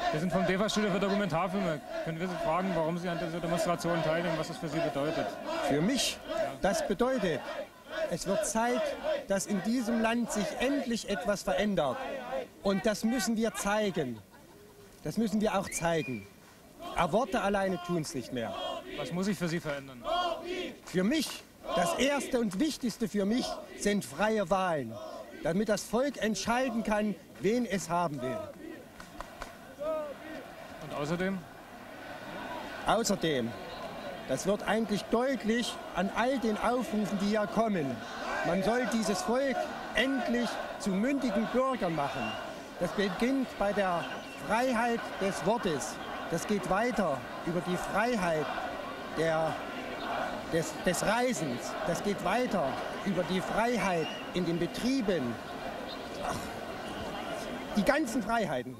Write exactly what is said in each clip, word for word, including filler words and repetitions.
Wir sind vom D E V A-Studio für Dokumentarfilme. Können wir Sie fragen, warum Sie an dieser Demonstration teilnehmen, was das für Sie bedeutet? Für mich? Das bedeutet, es wird Zeit, dass in diesem Land sich endlich etwas verändert. Und das müssen wir zeigen. Das müssen wir auch zeigen. Aber Worte alleine tun es nicht mehr. Was muss sich für Sie verändern? Für mich, das Erste und Wichtigste für mich sind freie Wahlen, damit das Volk entscheiden kann, wen es haben will. Und außerdem? Außerdem, das wird eigentlich deutlich an all den Aufrufen, die hier kommen. Man soll dieses Volk endlich zu mündigen Bürgern machen. Das beginnt bei der Freiheit des Wortes. Das geht weiter über die Freiheit der, des, des Reisens. Das geht weiter über die Freiheit in den Betrieben. Ach, die ganzen Freiheiten.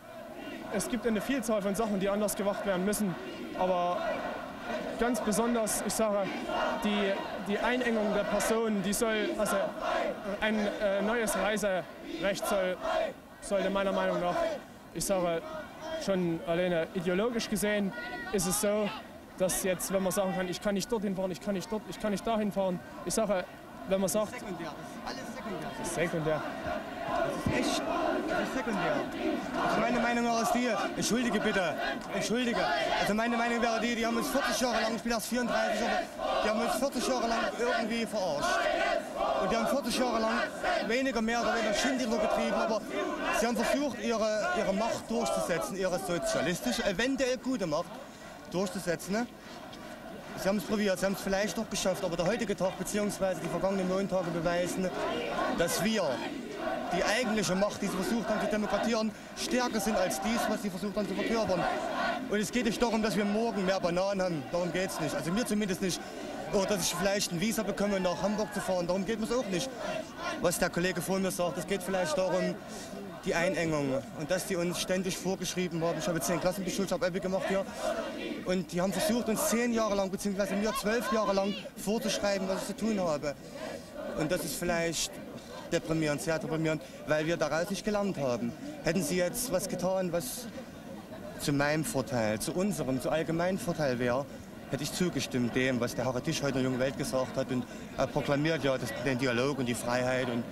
Es gibt eine Vielzahl von Sachen, die anders gemacht werden müssen. Aber ganz besonders, ich sage, die, die Einengung der Personen, die soll, also ein äh, neues Reiserecht soll, sollte meiner Meinung nach, ich sage, schon alleine ideologisch gesehen, ist es so, dass jetzt, wenn man sagen kann, ich kann nicht dorthin fahren, ich kann nicht dort, ich kann nicht dahin fahren, ich sage, wenn man sagt... Sekundär, das ist alles sekundär. Das ist sekundär. Das ist echt, das ist sekundär. Also meine Meinung ist die, entschuldige bitte, entschuldige. Also meine Meinung wäre die, die haben uns vierzig Jahre lang, ich bin erst vierunddreißig, aber die haben uns vierzig Jahre lang irgendwie verarscht. Und die haben vierzig Jahre lang weniger, mehr oder weniger Schindler getrieben, aber sie haben versucht, ihre, ihre Macht durchzusetzen, ihre sozialistische, eventuell gute Macht durchzusetzen. Ne? Sie haben es probiert, sie haben es vielleicht noch geschafft, aber der heutige Tag bzw. die vergangenen Montage beweisen, dass wir, die eigentliche Macht, die sie versucht haben zu demokratieren, stärker sind als dies, was sie versucht haben zu verkörpern. Und es geht nicht darum, dass wir morgen mehr Bananen haben, darum geht es nicht. Also mir zumindest nicht. Oder dass ich vielleicht ein Visa bekomme, um nach Hamburg zu fahren, darum geht es auch nicht. Was der Kollege vor mir sagt, es geht vielleicht darum, die Einengung. Und dass die uns ständig vorgeschrieben haben. Ich habe zehn Klassen beschult, ich habe Abi gemacht hier. Und die haben versucht, uns zehn Jahre lang, beziehungsweise mir zwölf Jahre lang vorzuschreiben, was ich zu tun habe. Und das ist vielleicht deprimierend, sehr deprimierend, weil wir daraus nicht gelernt haben. Hätten sie jetzt was getan, was zu meinem Vorteil, zu unserem, zu allgemeinen Vorteil wäre, hätte ich zugestimmt dem, was der Harald Tisch heute in der Jungen Welt gesagt hat. Und er proklamiert ja das, den Dialog und die Freiheit. Und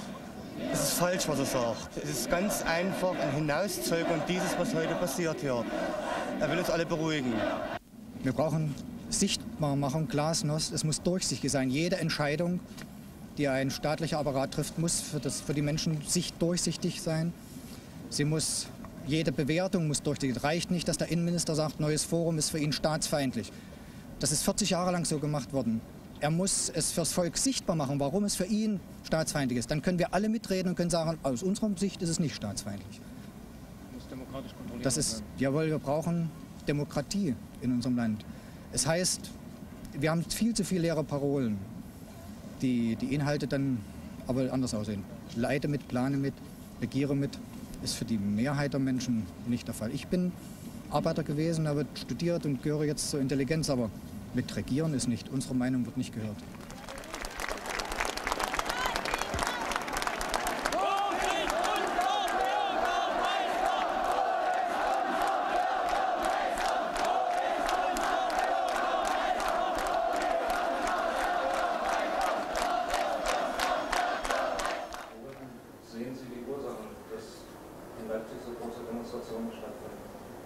es ist falsch, was er sagt. Es ist ganz einfach ein Hinauszögern dieses, was heute passiert hier. Er will uns alle beruhigen. Wir brauchen Sichtbarmachung, Glasnost. Es muss durchsichtig sein. Jede Entscheidung, die ein staatlicher Apparat trifft, muss für, das, für die Menschen sicht durchsichtig sein. Sie muss, jede Bewertung muss durchsichtig. Es reicht nicht, dass der Innenminister sagt, neues Forum ist für ihn staatsfeindlich. Das ist vierzig Jahre lang so gemacht worden. Er muss es fürs Volk sichtbar machen, warum es für ihn staatsfeindlich ist. Dann können wir alle mitreden und können sagen, aus unserer Sicht ist es nicht staatsfeindlich. Muss demokratisch kontrolliert Das ist, jawohl, wir brauchen Demokratie in unserem Land. Es heißt, wir haben viel zu viele leere Parolen, die, die Inhalte dann aber anders aussehen. Leite mit, plane mit, regiere mit, ist für die Mehrheit der Menschen nicht der Fall. Ich bin Arbeiter gewesen, habe studiert und gehöre jetzt zur Intelligenz, aber mit Regieren ist nicht. Unsere Meinung wird nicht gehört. Sehen Sie die Ursachen, dass in Leipzig so große Demonstrationen stattfinden?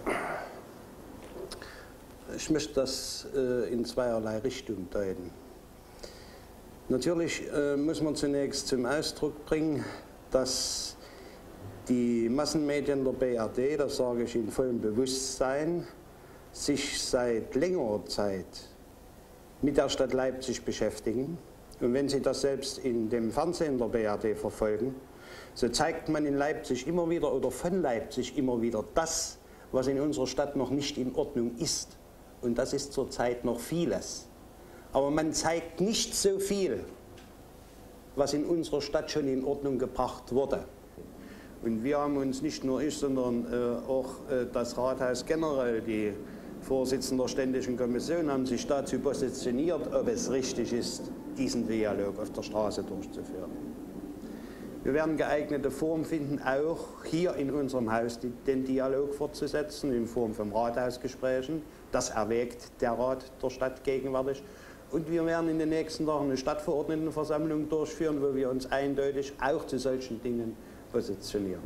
Ich möchte das äh, in zweierlei Richtung deuten. Natürlich äh, muss man zunächst zum Ausdruck bringen, dass die Massenmedien der B R D, das sage ich in vollem Bewusstsein, sich seit längerer Zeit mit der Stadt Leipzig beschäftigen. Und wenn Sie das selbst in dem Fernsehen der B R D verfolgen, so zeigt man in Leipzig immer wieder oder von Leipzig immer wieder das, was in unserer Stadt noch nicht in Ordnung ist. Und das ist zurzeit noch vieles. Aber man zeigt nicht so viel, was in unserer Stadt schon in Ordnung gebracht wurde. Und wir haben uns, nicht nur ich, sondern äh, auch äh, das Rathaus generell, die Vorsitzende der Ständigen Kommission, haben sich dazu positioniert, ob es richtig ist, diesen Dialog auf der Straße durchzuführen. Wir werden geeignete Formen finden, auch hier in unserem Haus den Dialog fortzusetzen, in Form von Rathausgesprächen. Das erwägt der Rat der Stadt gegenwärtig. Und wir werden in den nächsten Tagen eine Stadtverordnetenversammlung durchführen, wo wir uns eindeutig auch zu solchen Dingen positionieren.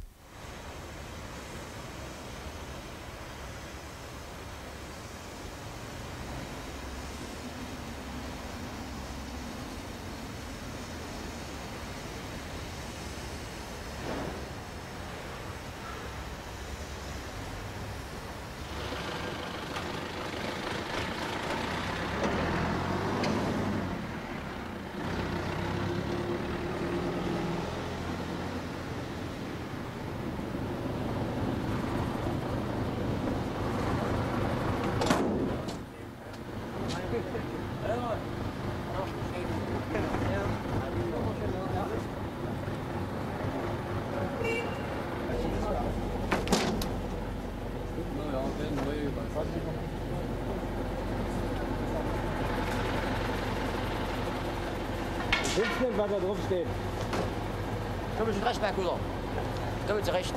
Ich weiß nicht, was da drauf steht. Komm ich recht, mein Bruder. Komm zurecht.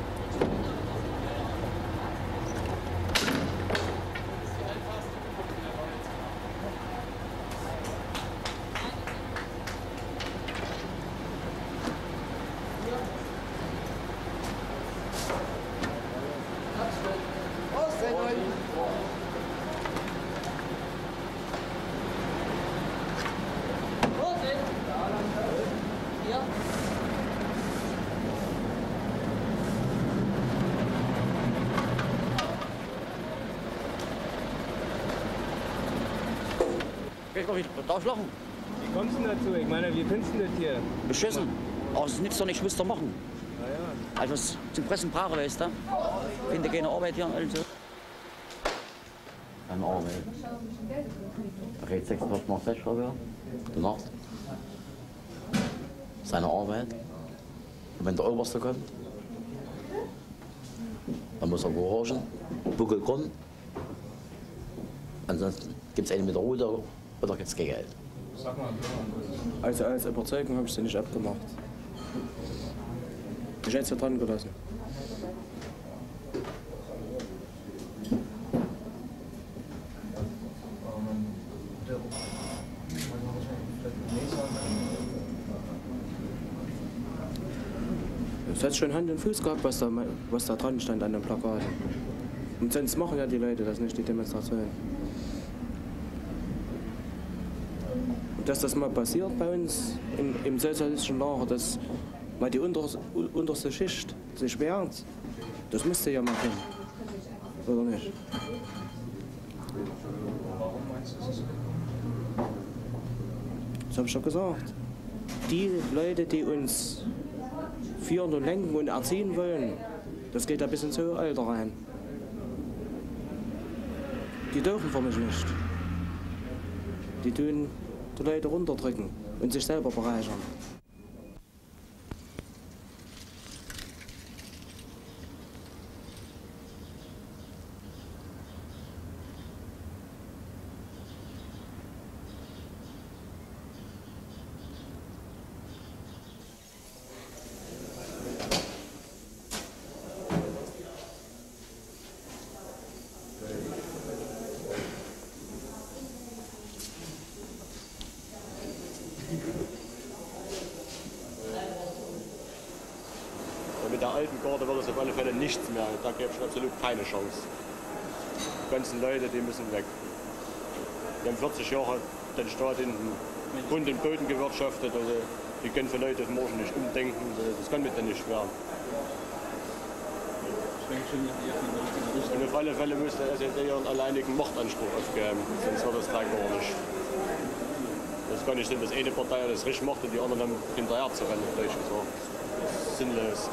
Darf ich lachen? Wie kommst du dazu? Ich meine, wie findest du das hier? Beschissen. Aber es nützt doch nicht, ich muss doch machen. Ja, ja. Also was zum Pressen brauche, weißt du? Ich finde keine Arbeit hier also. Eine Arbeit. Er redet sechsundvierzig nach sechs, Frau danach. Seine Arbeit. Und wenn der Oberste kommt, dann muss er gehorchen, Buckel kommen. Ansonsten gibt es einen mit der Ruhe oder gibt es kein Geld. Also als Überzeugung habe ich sie nicht abgemacht. Ich hätte sie dran gelassen. Es hat schon Hand und Fuß gehabt, was da, was da dran stand an dem Plakat. Und sonst machen ja die Leute das nicht, die Demonstrationen. Dass das mal passiert bei uns im, im sozialistischen Lager, dass mal die unter, unterste Schicht sich wehrt, das müsste ja mal hin. Oder nicht? Warum meinst du das? Das habe ich schon gesagt. Die Leute, die uns führen und lenken und erziehen wollen, das geht ein bisschen so Alter rein. Die dürfen für mich nicht. Die tun die Leute runterdrücken und sich selber bereichern. Mit der alten Garde wird es auf alle Fälle nichts mehr. Da gäbe es absolut keine Chance. Die ganzen Leute, die müssen weg. Wir haben vierzig Jahre den Staat in Grund und Boden gewirtschaftet. Also die können für Leute auf morgen nicht umdenken. Das kann mit denen nicht werden. Und auf alle Fälle müsste er ihren alleinigen Machtanspruch aufgeben. Sonst wird das drei gar nicht. Das kann nicht sein, dass eine Partei das richtig macht und die anderen dann hinterher zu rennen. Das ist sinnlos.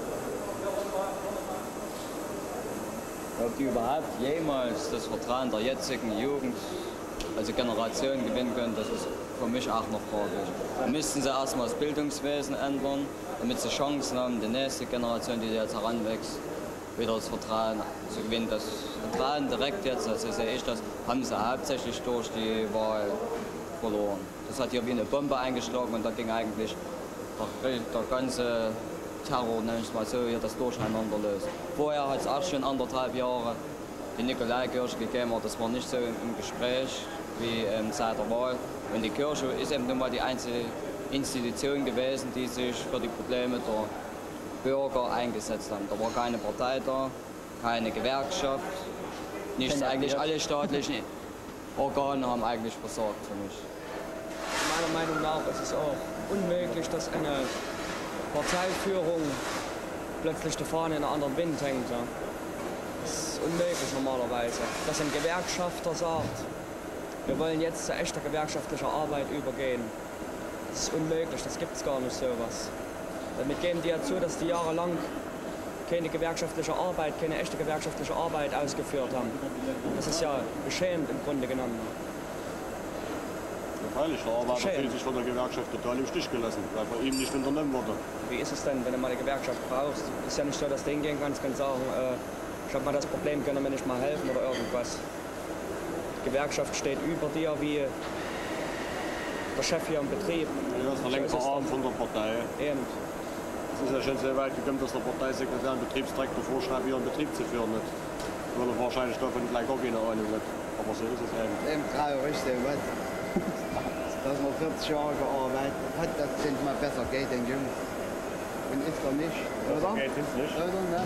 Ob die überhaupt jemals das Vertrauen der jetzigen Jugend, also Generation, gewinnen können, das ist für mich auch noch fraglich. Da müssten sie erstmal das Bildungswesen ändern, damit sie Chancen haben, die nächste Generation, die jetzt heranwächst, wieder das Vertrauen zu gewinnen. Das Vertrauen direkt jetzt, also sehe ich das, haben sie hauptsächlich durch die Wahl verloren. Das hat hier wie eine Bombe eingeschlagen und da ging eigentlich der, der ganze Terror, nenne ich es mal so, hier das Durcheinander löst. Vorher hat es auch schon anderthalb Jahre die Nikolaikirche gegeben, aber das war nicht so im Gespräch wie ähm, seit der Wahl. Und die Kirche ist eben nun mal die einzige Institution gewesen, die sich für die Probleme der Bürger eingesetzt haben. Da war keine Partei da, keine Gewerkschaft, nichts, eigentlich alle staatlichen Organe haben eigentlich versagt für mich. Meiner Meinung nach ist es auch unmöglich, dass eine Parteiführung plötzlich die Fahne in einem anderen Wind hängt. Ja. Das ist unmöglich normalerweise. Dass ein Gewerkschafter sagt, wir wollen jetzt zu echter gewerkschaftlicher Arbeit übergehen. Das ist unmöglich, das gibt es gar nicht sowas. Damit geben die ja zu, dass die jahrelang keine gewerkschaftliche Arbeit, keine echte gewerkschaftliche Arbeit ausgeführt haben. Das ist ja beschämend im Grunde genommen. Ja, freilich, der Arbeiter fühlt sich von der Gewerkschaft total im Stich gelassen, weil bei ihm nicht unternommen wurde. Wie ist es denn, wenn du mal eine Gewerkschaft brauchst? Ist ja nicht so, dass du hingehen kannst, kannst sagen, äh, ich habe mal das Problem, können wir nicht mal helfen oder irgendwas. Die Gewerkschaft steht über dir wie der Chef hier im Betrieb. Ja, das ist der längste Arm von der Partei. Eben. Es ist ja schon so weit gekommen, dass der Parteisekretär einen Betriebsdirektor vorschreibt, ihren Betrieb zu führen. Nicht. Weil er wahrscheinlich davon gleich gar keine Ahnung hat. Aber so ist es eben. Eben traurig, was? Dass man vierzig Jahre gearbeitet hat, dass es mal besser geht den Jungs. Und ist er nicht, oder? Besser geht es nicht. Oder, ne?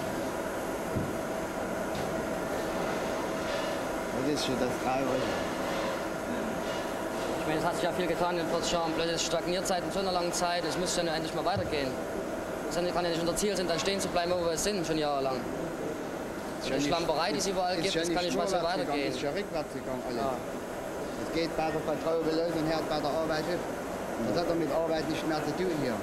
Das ist schon das Traurige. Ich meine, es hat sich ja viel getan in vierzig Jahren. Plötzlich stagniert seit so einer langen Zeit. Es müsste ja endlich mal weitergehen. Es kann ja nicht unser Ziel sein, dann stehen zu bleiben, wo wir sind, schon jahrelang. Die Schlamperei, die es überall gibt, das kann nicht mal so weitergehen. Es ist ja rückwärts gegangen alles. Ja. Es geht bei der Vertrauen los und hört bei der Arbeit auf. Das hat er mit Arbeit nicht mehr zu tun hier.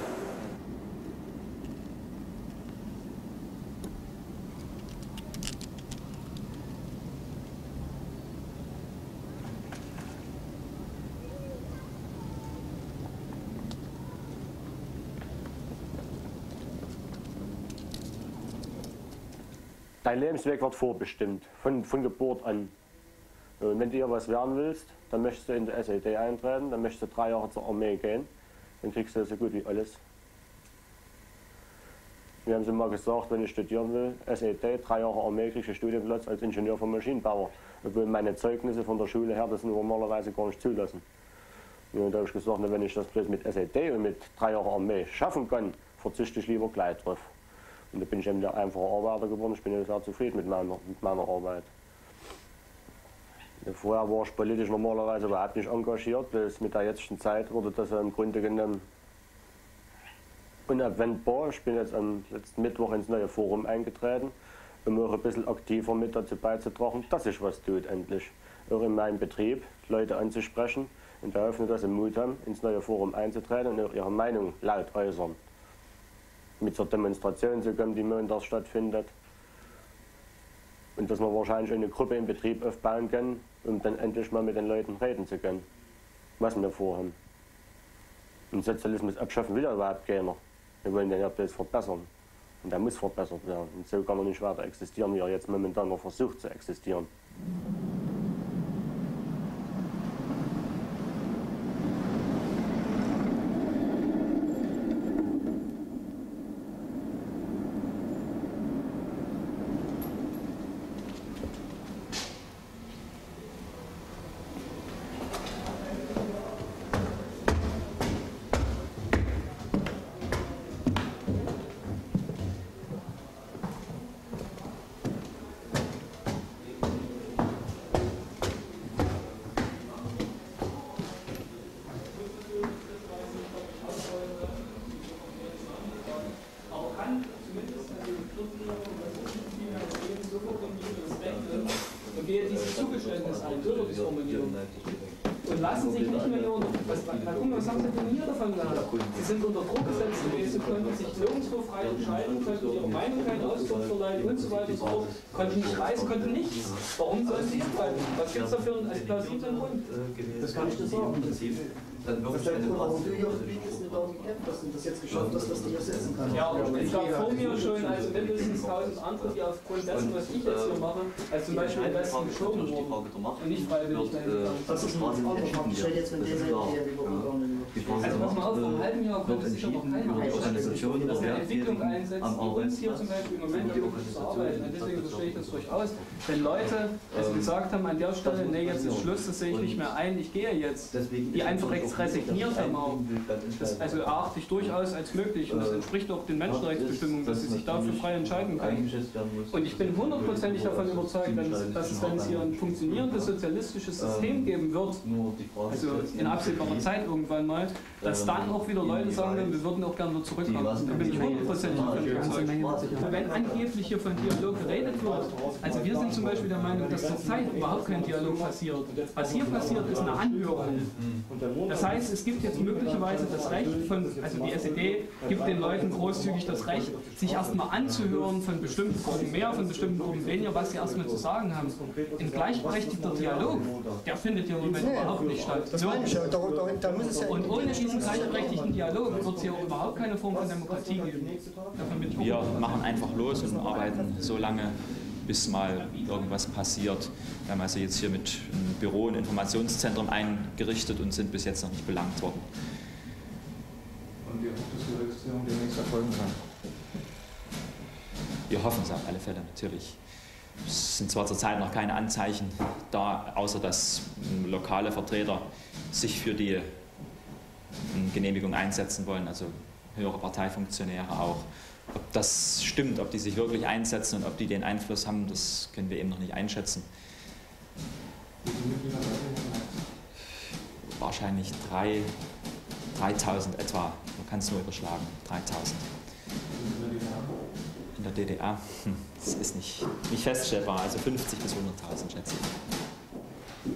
Dein Lebensweg wird vorbestimmt, von, von Geburt an. Und wenn du hier was werden willst, dann möchtest du in die S E D eintreten, dann möchtest du drei Jahre zur Armee gehen, dann kriegst du so gut wie alles. Wir haben sie mal gesagt, wenn ich studieren will, S E D, drei Jahre Armee, kriegst du einen Studienplatz als Ingenieur vom Maschinenbauer. Obwohl meine Zeugnisse von der Schule her das normalerweise gar nicht zulassen. Und da habe ich gesagt, wenn ich das bloß mit S E D und mit drei Jahren Armee schaffen kann, verzichte ich lieber gleich drauf. Und da bin ich eben der einfache Arbeiter geworden. Ich bin ja sehr zufrieden mit meiner, mit meiner Arbeit. Ja, vorher war ich politisch normalerweise überhaupt nicht engagiert. Bloß mit der jetzigen Zeit wurde das ja im Grunde genommen unabwendbar. Ich bin jetzt am letzten Mittwoch ins neue Forum eingetreten, um auch ein bisschen aktiver mit dazu beizutragen, dass sich was tut endlich. Auch in meinem Betrieb Leute anzusprechen und der Hoffnung, dass sie Mut haben, ins neue Forum einzutreten und auch ihre Meinung laut äußern. Mit zur Demonstration zu kommen, die montags stattfindet. Und dass wir wahrscheinlich eine Gruppe im Betrieb aufbauen können, um dann endlich mal mit den Leuten reden zu können, was wir vorhaben. Und Sozialismus abschaffen will ja überhaupt keiner. Wir wollen den ja bloß verbessern. Und der muss verbessert werden. Und so kann er nicht weiter existieren, wie er jetzt momentan noch versucht zu existieren. Und lassen sich nicht mehr nur, was, gucken, was haben sie denn hier davon gehabt? Sie sind unter Druck gesetzt gewesen, konnten sich nirgendwo frei entscheiden, konnten ihre Meinung keinen Ausdruck verleihen und so weiter und so fort, konnten nicht reisen, konnten nichts. Warum sollen sie bleiben? Was gibt es dafür als plausiblen Grund? Das kann ich dir sagen. Dann wirklich das eine warum du hier bist, nicht darum gekämpft hast und das jetzt geschafft hast, dass du hier sitzen kannst. Ja, aber es gab vor mir schon also mindestens tausend andere, die aufgrund dessen, was ich jetzt hier mache, als zum Beispiel im Westen geschoben wurden und nicht freiwillig dahin gegangen. Das ist ein anderer Fakt. Ich stelle jetzt von der Seite her, wie wir umgegangen. Also pass mal auf, vor einem halben Jahr konnte sich aber keiner einschätzen, dass eine Entwicklung einsetzt, die uns hier zum Beispiel im Moment zu arbeiten. Und deswegen verstehe ich das durchaus. Wenn Leute also gesagt haben an der Stelle, nee, jetzt ist Schluss, das sehe ich nicht mehr ein, ich gehe jetzt, die einfach resigniert haben auch. Das also erachte ich durchaus als möglich und das entspricht auch den Menschenrechtsbestimmungen, dass sie sich dafür frei entscheiden können. Und ich bin hundertprozentig davon überzeugt, wenn es, dass es, wenn es hier ein funktionierendes sozialistisches System geben wird, also in absehbarer Zeit irgendwann mal, dass dann auch wieder Leute sagen werden, wir würden auch gerne wieder zurückkommen. Da bin ich hundertprozentig davon überzeugt. Wenn angeblich hier von Dialog geredet wird, also wir sind zum Beispiel der Meinung, dass zurzeit überhaupt kein Dialog passiert. Was hier passiert, ist eine Anhörung. Das heißt, es gibt jetzt möglicherweise das Recht von, also die S E D gibt den Leuten großzügig das Recht, sich erstmal anzuhören von bestimmten Gruppen mehr, von bestimmten Gruppen weniger, was sie erstmal zu sagen haben. Ein gleichberechtigter Dialog, der findet hier im Moment überhaupt nicht statt. Und ohne diesen gleichberechtigten Dialog wird es hier auch überhaupt keine Form von Demokratie geben. Wir machen einfach los und arbeiten so lange, bis mal irgendwas passiert. Wir haben also jetzt hier mit einem Büro und Informationszentrum eingerichtet und sind bis jetzt noch nicht belangt worden. Und wir hoffen, dass die Registrierung demnächst erfolgen kann. Wir hoffen es auf alle Fälle, natürlich. Es sind zwar zurzeit noch keine Anzeichen da, außer dass lokale Vertreter sich für die Genehmigung einsetzen wollen, also höhere Parteifunktionäre auch. Ob das stimmt, ob die sich wirklich einsetzen und ob die den Einfluss haben, das können wir eben noch nicht einschätzen. Wahrscheinlich drei, dreitausend etwa, man kann es nur überschlagen, dreitausend. In der D D R, hm, das ist nicht, nicht feststellbar, also fünfzig bis hunderttausend schätze ich.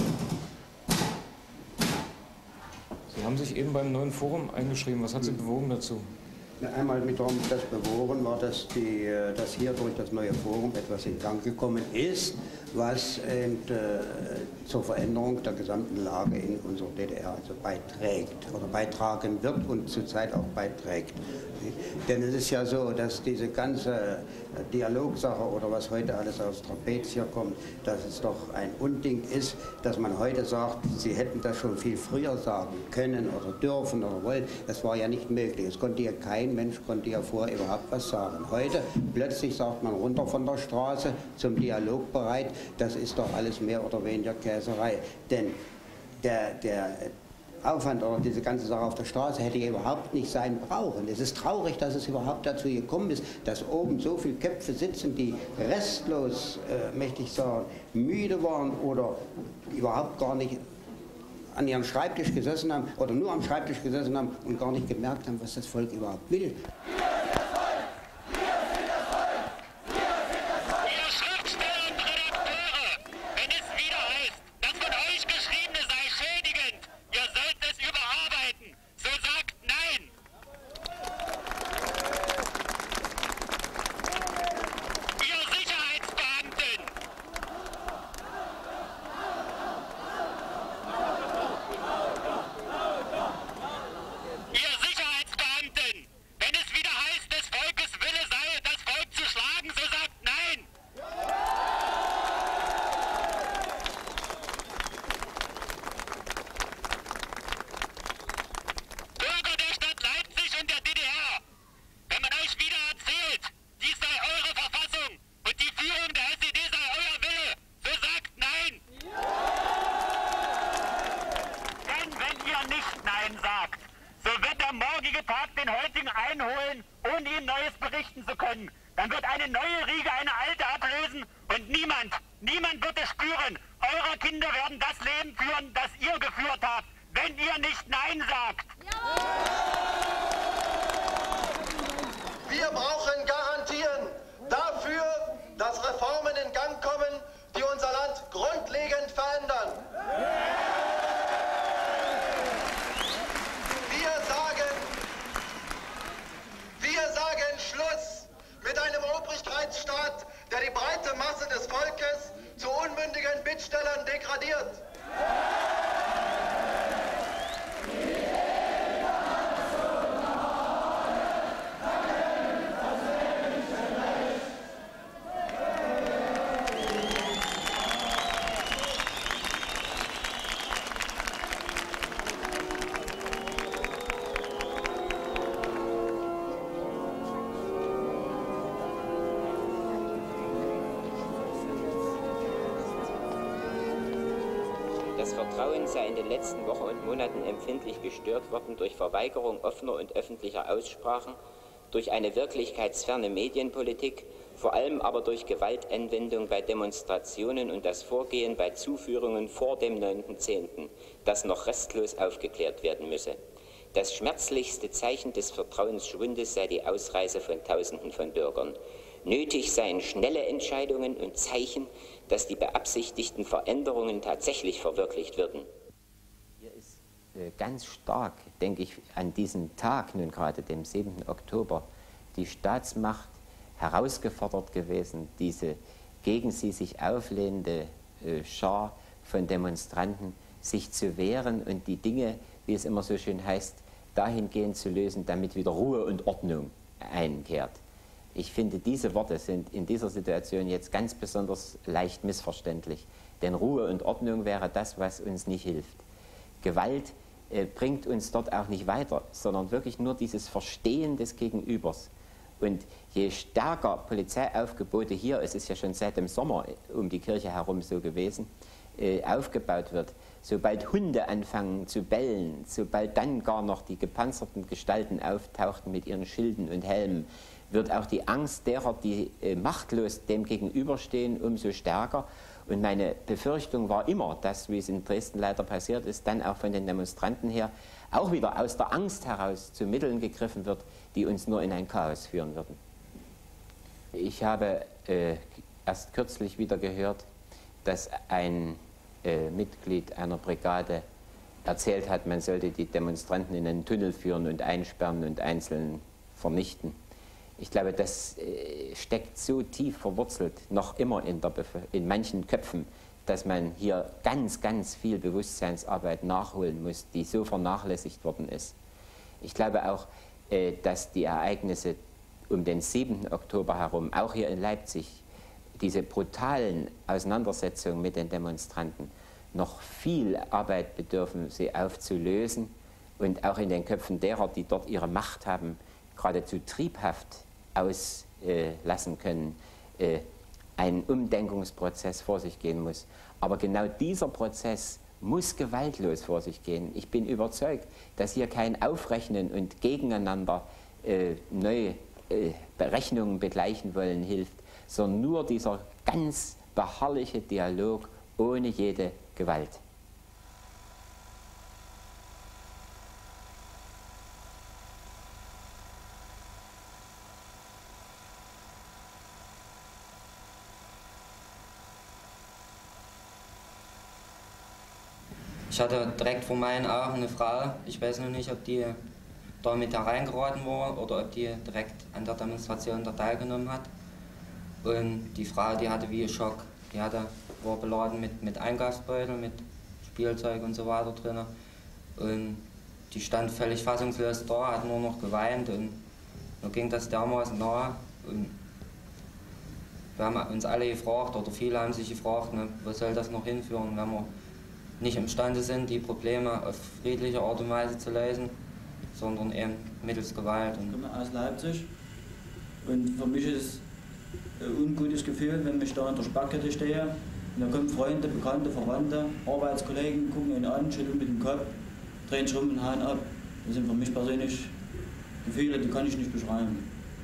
Sie haben sich eben beim neuen Forum eingeschrieben. Was hat Sie bewogen dazu? Einmal mit das bewogen war, dass, die, dass hier durch das neue Forum etwas in Gang gekommen ist, was eben, äh, zur Veränderung der gesamten Lage in unserer D D R also beiträgt oder beitragen wird und zurzeit auch beiträgt. Denn es ist ja so, dass diese ganze Dialogsache oder was heute alles aus Trapez hier kommt, dass es doch ein Unding ist, dass man heute sagt, Sie hätten das schon viel früher sagen können oder dürfen oder wollen. Das war ja nicht möglich. Es konnte ja kein Mensch konnte ja vorher überhaupt was sagen. Heute plötzlich sagt man runter von der Straße zum Dialog bereit. Das ist doch alles mehr oder weniger Käserei. Denn der, der Aufwand oder diese ganze Sache auf der Straße hätte ja überhaupt nicht sein brauchen. Es ist traurig, dass es überhaupt dazu gekommen ist, dass oben so viele Köpfe sitzen, die restlos, äh, möchte ich sagen, müde waren oder überhaupt gar nicht an ihrem Schreibtisch gesessen haben oder nur am Schreibtisch gesessen haben und gar nicht gemerkt haben, was das Volk überhaupt will. Das Vertrauen sei in den letzten Wochen und Monaten empfindlich gestört worden durch Verweigerung offener und öffentlicher Aussprachen, durch eine wirklichkeitsferne Medienpolitik, vor allem aber durch Gewaltanwendung bei Demonstrationen und das Vorgehen bei Zuführungen vor dem neunten zehnten, das noch restlos aufgeklärt werden müsse. Das schmerzlichste Zeichen des Vertrauensschwundes sei die Ausreise von Tausenden von Bürgern. Nötig seien schnelle Entscheidungen und Zeichen, dass die beabsichtigten Veränderungen tatsächlich verwirklicht würden. Hier ist äh, ganz stark, denke ich, an diesem Tag, nun gerade dem siebten Oktober, die Staatsmacht herausgefordert gewesen, diese gegen sie sich auflehnende äh, Schar von Demonstranten sich zu wehren und die Dinge, wie es immer so schön heißt, dahingehend zu lösen, damit wieder Ruhe und Ordnung einkehrt. Ich finde, diese Worte sind in dieser Situation jetzt ganz besonders leicht missverständlich. Denn Ruhe und Ordnung wäre das, was uns nicht hilft. Gewalt äh, bringt uns dort auch nicht weiter, sondern wirklich nur dieses Verstehen des Gegenübers. Und je stärker Polizeiaufgebote hier, es ist ja schon seit dem Sommer um die Kirche herum so gewesen, äh, aufgebaut wird, sobald Hunde anfangen zu bellen, sobald dann gar noch die gepanzerten Gestalten auftauchten mit ihren Schilden und Helmen, wird auch die Angst derer, die äh, machtlos dem gegenüberstehen, umso stärker. Und meine Befürchtung war immer, dass, wie es in Dresden leider passiert ist, dann auch von den Demonstranten her auch wieder aus der Angst heraus zu Mitteln gegriffen wird, die uns nur in ein Chaos führen würden. Ich habe äh, erst kürzlich wieder gehört, dass ein äh, Mitglied einer Brigade erzählt hat, man sollte die Demonstranten in einen Tunnel führen und einsperren und einzeln vernichten. Ich glaube, das äh, steckt so tief verwurzelt, noch immer in, der in manchen Köpfen, dass man hier ganz, ganz viel Bewusstseinsarbeit nachholen muss, die so vernachlässigt worden ist. Ich glaube auch, äh, dass die Ereignisse um den siebten Oktober herum, auch hier in Leipzig, diese brutalen Auseinandersetzungen mit den Demonstranten, noch viel Arbeit bedürfen, sie aufzulösen und auch in den Köpfen derer, die dort ihre Macht haben, geradezu triebhaft auslassen können, äh, ein Umdenkungsprozess vor sich gehen muss. Aber genau dieser Prozess muss gewaltlos vor sich gehen. Ich bin überzeugt, dass hier kein Aufrechnen und gegeneinander äh, neue äh, Berechnungen begleichen wollen hilft, sondern nur dieser ganz beharrliche Dialog ohne jede Gewalt. Ich hatte direkt vor meinen Augen eine Frau, ich weiß noch nicht, ob die da mit hereingeraten war oder ob die direkt an der Demonstration da teilgenommen hat. Und die Frau, die hatte wie einen Schock, die hatte, war beladen mit, mit Einkaufsbeuteln, mit Spielzeug und so weiter drin. Und die stand völlig fassungslos da, hat nur noch geweint und mir ging das dermaßen nahe. Und wir haben uns alle gefragt, oder viele haben sich gefragt, ne, wo soll das noch hinführen, wenn wir nicht imstande sind, die Probleme auf friedliche Art und Weise zu lösen, sondern eben mittels Gewalt. Ich komme aus Leipzig und für mich ist es ein ungutes Gefühl, wenn ich da an der Sperrkette stehe und da kommen Freunde, Bekannte, Verwandte, Arbeitskollegen, gucken ihn an, schütteln mit dem Kopf, drehen sich rum und hauen ab. Das sind für mich persönlich Gefühle, die kann ich nicht beschreiben.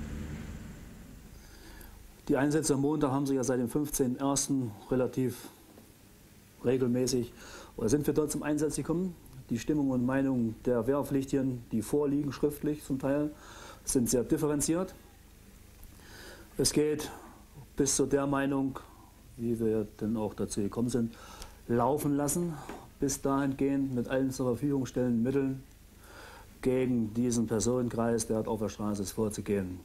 Die Einsätze am Montag haben sich ja seit dem fünfzehnten ersten relativ regelmäßig oder sind wir dort zum Einsatz gekommen. Die Stimmung und Meinung der Wehrpflichtigen, die vorliegen, schriftlich zum Teil, sind sehr differenziert. Es geht bis zu der Meinung, wie wir dann auch dazu gekommen sind, laufen lassen, bis dahingehend mit allen zur Verfügung stellenden Mitteln gegen diesen Personenkreis, der auf der Straße ist, vorzugehen.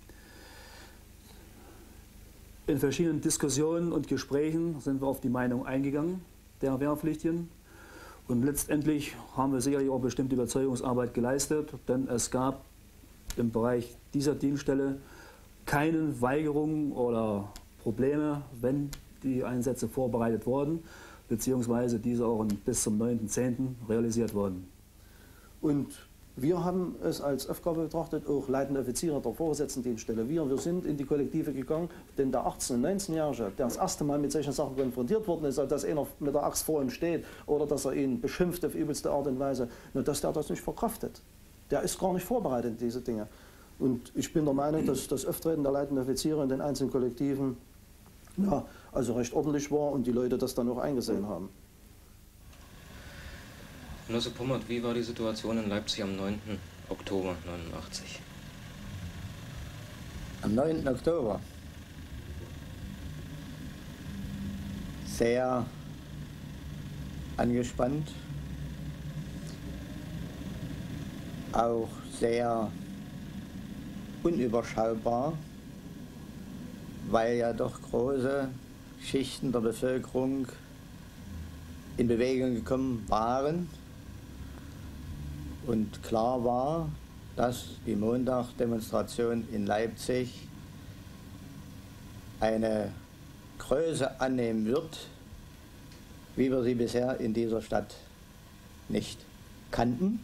In verschiedenen Diskussionen und Gesprächen sind wir auf die Meinung eingegangen der Wehrpflichtigen. Und letztendlich haben wir sicherlich auch bestimmte Überzeugungsarbeit geleistet, denn es gab im Bereich dieser Dienststelle keine Weigerungen oder Probleme, wenn die Einsätze vorbereitet wurden, beziehungsweise diese auch bis zum neunten zehnten realisiert wurden. Und Wir haben es als Aufgabe betrachtet, auch leitende Offiziere der Vorgesetztendienststelle. Wir, wir sind in die Kollektive gegangen, denn der achtzehn-, neunzehnjährige, der das erste Mal mit solchen Sachen konfrontiert worden ist, dass einer mit der Axt vor ihm steht oder dass er ihn beschimpft auf übelste Art und Weise, nur dass der das nicht verkraftet. Der ist gar nicht vorbereitet in diese Dinge. Und ich bin der Meinung, dass das Auftreten der leitenden Offiziere in den einzelnen Kollektiven ja, also recht ordentlich war und die Leute das dann auch eingesehen haben. Genosse Pummert, wie war die Situation in Leipzig am neunten Oktober neunundachtzig? Am neunten Oktober? Sehr angespannt, auch sehr unüberschaubar, weil ja doch große Schichten der Bevölkerung in Bewegung gekommen waren. Und klar war, dass die Montagsdemonstration in Leipzig eine Größe annehmen wird, wie wir sie bisher in dieser Stadt nicht kannten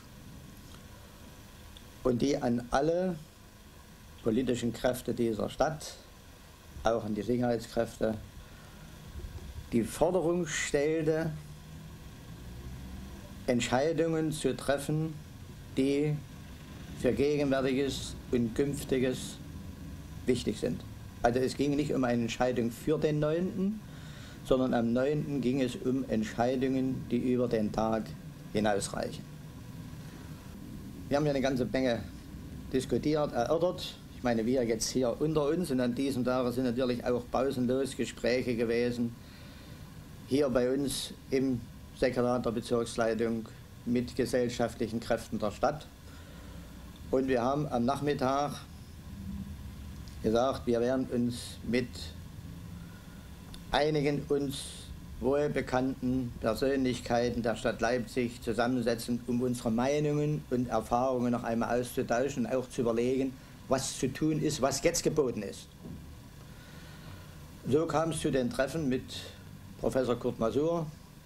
und die an alle politischen Kräfte dieser Stadt, auch an die Sicherheitskräfte, die Forderung stellte, Entscheidungen zu treffen, die für Gegenwärtiges und Künftiges wichtig sind. Also es ging nicht um eine Entscheidung für den neunten, sondern am neunten ging es um Entscheidungen, die über den Tag hinausreichen. Wir haben ja eine ganze Menge diskutiert, erörtert. Ich meine, wir jetzt hier unter uns und an diesem Tag sind natürlich auch pausenlos Gespräche gewesen, hier bei uns im Sekretariat der Bezirksleitung mit gesellschaftlichen Kräften der Stadt. Und wir haben am Nachmittag gesagt, wir werden uns mit einigen uns wohlbekannten Persönlichkeiten der Stadt Leipzig zusammensetzen, um unsere Meinungen und Erfahrungen noch einmal auszutauschen und auch zu überlegen, was zu tun ist, was jetzt geboten ist. So kam es zu den Treffen mit Professor Kurt Masur,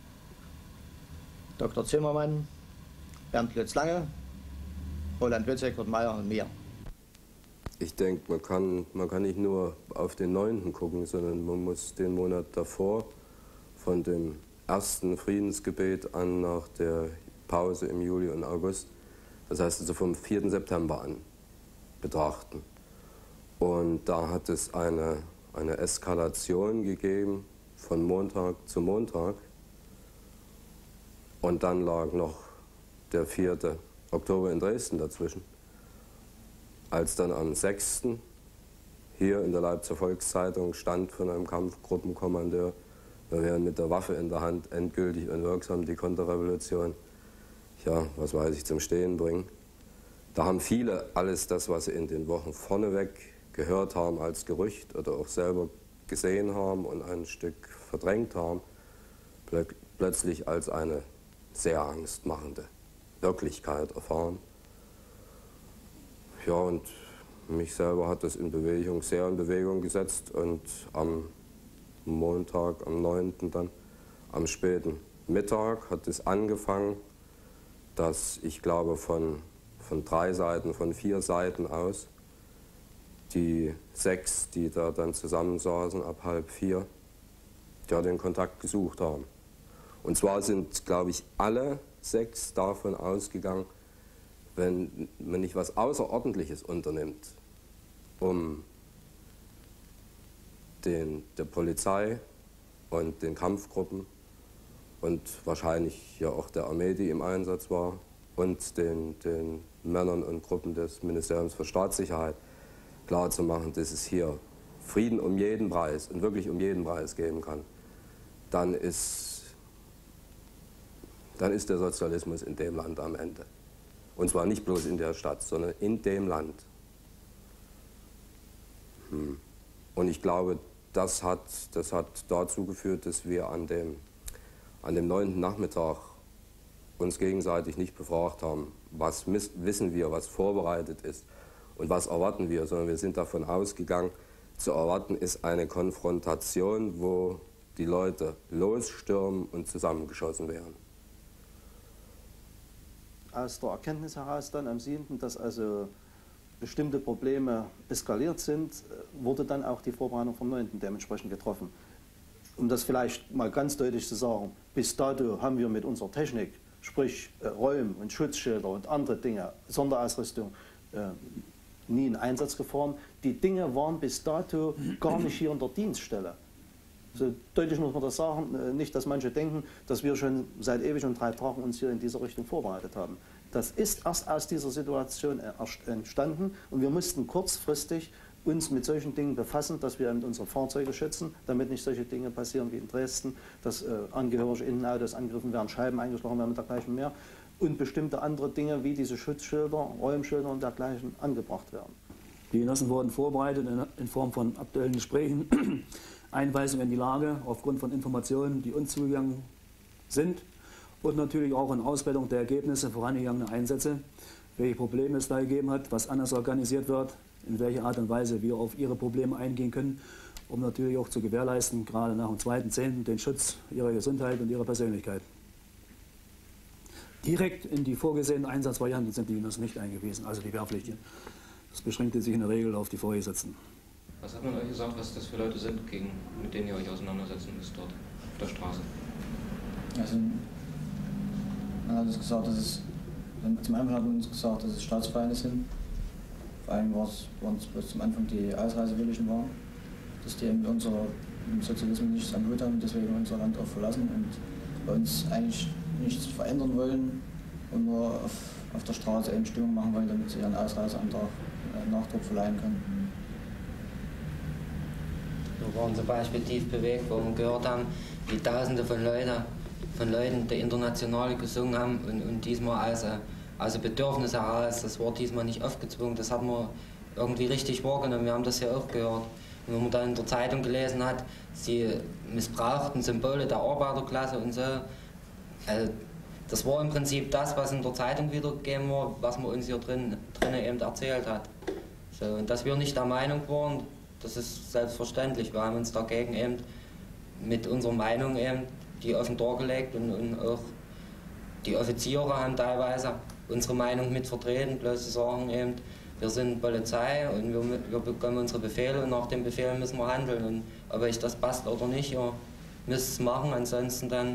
Doktor Zimmermann, Bernd Lutz-Lange, Roland Witzek, Kurt Meyer und mir. Ich denke, man kann, man kann nicht nur auf den neunten gucken, sondern man muss den Monat davor von dem ersten Friedensgebet an nach der Pause im Juli und August, das heißt also vom vierten September an, betrachten. Und da hat es eine, eine Eskalation gegeben von Montag zu Montag. Und dann lag noch der vierte Oktober in Dresden dazwischen. Als dann am sechsten hier in der Leipziger Volkszeitung stand von einem Kampfgruppenkommandeur, wir werden mit der Waffe in der Hand endgültig und wirksam die Konterrevolution, ja, was weiß ich, zum Stehen bringen. Da haben viele alles das, was sie in den Wochen vorneweg gehört haben als Gerücht oder auch selber gesehen haben und ein Stück verdrängt haben, plö plötzlich als eine sehr angstmachende Wirklichkeit erfahren. Ja, und mich selber hat das in Bewegung, sehr in Bewegung gesetzt und am Montag, am neunten dann, am späten Mittag hat es angefangen, dass ich glaube von, von drei Seiten, von vier Seiten aus, die sechs, die da dann zusammensaßen ab halb vier, ja, den Kontakt gesucht haben. Und zwar sind, glaube ich, alle sechs davon ausgegangen, wenn man nicht was Außerordentliches unternimmt, um den, der Polizei und den Kampfgruppen und wahrscheinlich ja auch der Armee, die im Einsatz war, und den, den Männern und Gruppen des Ministeriums für Staatssicherheit klarzumachen, dass es hier Frieden um jeden Preis und wirklich um jeden Preis geben kann, dann ist dann ist der Sozialismus in dem Land am Ende. Und zwar nicht bloß in der Stadt, sondern in dem Land. Hm. Und ich glaube, das hat, das hat dazu geführt, dass wir an dem, an dem neunten Nachmittag uns gegenseitig nicht befragt haben, was wissen wir, was vorbereitet ist und was erwarten wir, sondern wir sind davon ausgegangen, zu erwarten ist eine Konfrontation, wo die Leute losstürmen und zusammengeschossen werden. aus der Erkenntnis heraus dann am siebten, dass also bestimmte Probleme eskaliert sind, wurde dann auch die Vorbereitung vom neunten dementsprechend getroffen. Um das vielleicht mal ganz deutlich zu sagen, bis dato haben wir mit unserer Technik, sprich äh, Räumen und Schutzschilder und andere Dinge, Sonderausrüstung, äh, nie in Einsatz gefahren. Die Dinge waren bis dato gar nicht hier in der Dienststelle. So deutlich muss man das sagen, äh, nicht, dass manche denken, dass wir schon seit ewig und drei Tagen uns hier in dieser Richtung vorbereitet haben. Das ist erst aus dieser Situation entstanden und wir mussten kurzfristig uns mit solchen Dingen befassen, dass wir unsere Fahrzeuge schützen, damit nicht solche Dinge passieren wie in Dresden, dass äh, Angehörige Innenautos angegriffen werden, Scheiben eingeschlagen werden und dergleichen mehr und bestimmte andere Dinge wie diese Schutzschilder, Räumschilder und dergleichen angebracht werden. Die Genossen wurden vorbereitet in, in Form von aktuellen Gesprächen, Einweisungen in die Lage aufgrund von Informationen, die uns zugegangen sind und natürlich auch in Auswertung der Ergebnisse vorangegangener Einsätze, welche Probleme es da gegeben hat, was anders organisiert wird, in welcher Art und Weise wir auf ihre Probleme eingehen können, um natürlich auch zu gewährleisten, gerade nach dem zweiten zehnten den Schutz ihrer Gesundheit und ihrer Persönlichkeit. Direkt in die vorgesehenen Einsatzvarianten sind die Genossen nicht eingewiesen, also die Wehrpflichtigen. Das beschränkte sich in der Regel auf die Vorgesetzten. Was hat man euch gesagt, was das für Leute sind, gegen, mit denen ihr euch auseinandersetzen müsst dort auf der Straße? Also, man hat uns gesagt, dass es, zum Anfang hat man uns gesagt, dass es Staatsfeinde sind. Vor allem waren es bloß zum Anfang die Ausreisewilligen waren, dass die eben unser Sozialismus nichts am Hut haben und deswegen unser Land auch verlassen und bei uns eigentlich nichts verändern wollen und nur auf, auf der Straße eben Stimmung machen wollen, damit sie ihren Ausreiseantrag äh, Nachdruck verleihen können. Wir waren zum Beispiel tief bewegt, wo wir gehört haben, wie Tausende von, Leute, von Leuten die Internationale gesungen haben und, und diesmal als Also Bedürfnis heraus, das war diesmal nicht aufgezwungen, das hat man irgendwie richtig wahrgenommen, wir haben das ja auch gehört. Und wenn man dann in der Zeitung gelesen hat, sie missbrauchten Symbole der Arbeiterklasse und so, also das war im Prinzip das, was in der Zeitung wiedergegeben war, was man uns hier drin, drinnen eben erzählt hat. So, und dass wir nicht der Meinung waren, das ist selbstverständlich, wir haben uns dagegen eben mit unserer Meinung eben die offen dargelegt und, und auch die Offiziere haben teilweise unsere Meinung mit vertreten, bloß zu sagen eben, wir sind Polizei und wir, wir bekommen unsere Befehle und nach dem Befehl müssen wir handeln. Und ob euch das passt oder nicht, ihr müsst es machen, ansonsten dann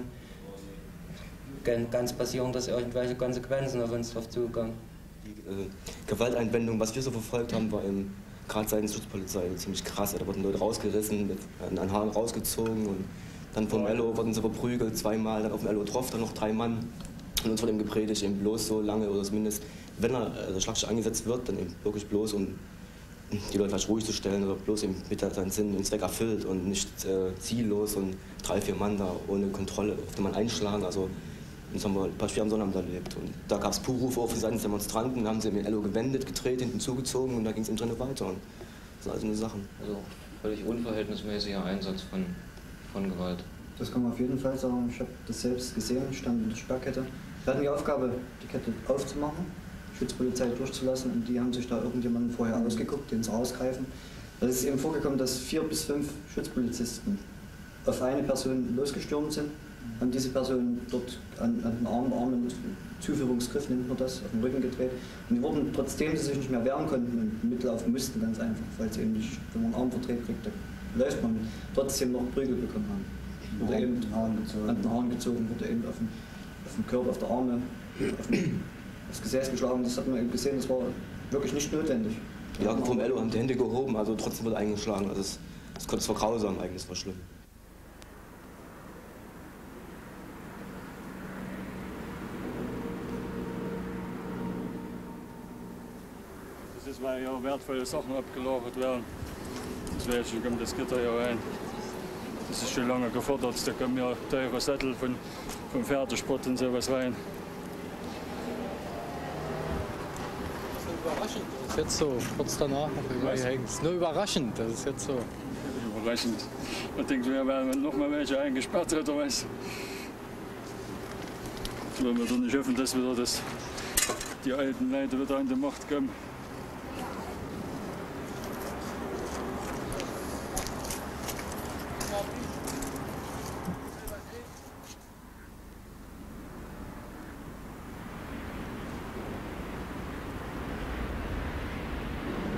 kann es passieren, dass irgendwelche Konsequenzen auf uns drauf zukommen. Die äh, Gewalteinwendung, was wir so verfolgt haben, war eben gerade seitens Schutzpolizei ziemlich krass. Da wurden Leute rausgerissen, mit an Haaren rausgezogen und dann vom Ello wurden sie verprügelt, zweimal, dann auf dem Ello drauf, dann noch drei Mann. Und uns wurde eben gepredigt, eben bloß so lange oder zumindest, wenn er also Schlachtstich eingesetzt wird, dann eben wirklich bloß, um die Leute vielleicht ruhig zu stellen oder bloß eben mit seinen Sinn und Zweck erfüllt und nicht äh, ziellos und drei, vier Mann da ohne Kontrolle auf den Mann einschlagen. Also das haben wir ein paar schweren Sonnabend erlebt. Und da gab es Buhrufe auf Seiten der Demonstranten, da haben sie mit Ello gewendet, gedreht, hinten zugezogen und da ging es eben drin weiter. Und das sind also eine Sachen. Also völlig unverhältnismäßiger Einsatz von, von Gewalt. Das kann man auf jeden Fall sagen. Ich habe das selbst gesehen, stand in der Sperrkette. Wir hatten die Aufgabe, die Kette aufzumachen, Schutzpolizei durchzulassen und die haben sich da irgendjemanden vorher ausgeguckt, den sie rausgreifen. Da ist eben vorgekommen, dass vier bis fünf Schutzpolizisten auf eine Person losgestürmt sind, haben diese Person dort an, an den Arm, Arm und Zuführungsgriff nennt man das, auf den Rücken gedreht. Und die wurden, trotzdem sie sich nicht mehr wehren konnten und mitlaufen mussten, ganz einfach, weil sie eben nicht, wenn man einen Arm verdreht kriegt, dann läuft man, trotzdem noch Prügel bekommen haben. Wurde eben an den Haaren gezogen, wurde eben auf den, auf den Körper, auf der Arme, auf den, das Gesäß geschlagen. Das hat man eben gesehen, das war wirklich nicht notwendig. Ja, vom Ello haben die Hände gehoben, also trotzdem wurde eingeschlagen. Also das, das, das war grausam eigentlich, das war schlimm. Das ist, weil ja wertvolle Sachen abgelagert werden. Deswegen kommt das Gitter ja rein. Das ist schon lange gefordert. Da kommen ja teure Sättel von, vom Pferdesport und sowas rein. Das ist überraschend. Das ist jetzt so, kurz danach überhängt. Das ist nur überraschend, das ist jetzt so. Überraschend. Man denkt, wir werden noch mal welche eingesperrt oder was. Wenn wir dann nicht hoffen, dass wieder das, die alten Leute wieder an die Macht kommen.